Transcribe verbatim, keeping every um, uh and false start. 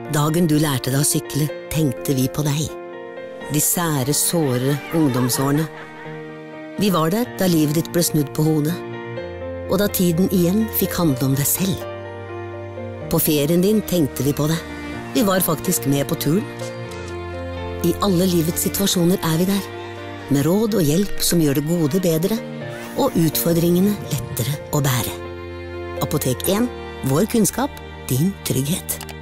Dagen du lærte deg å sykle, tenkte vi på deg. De sære, såre ungdomsårene. Vi var der da livet ditt ble snudd på hodet, og da tiden igjen fikk handle om deg selv. På ferien din tenkte vi på deg. Vi var faktisk med på turen. I alle livets situasjoner er vi der, med råd og hjelp som gjør det gode bedre, og utfordringene lettere å bære. Apotek en, vår kunnskap, din trygghet.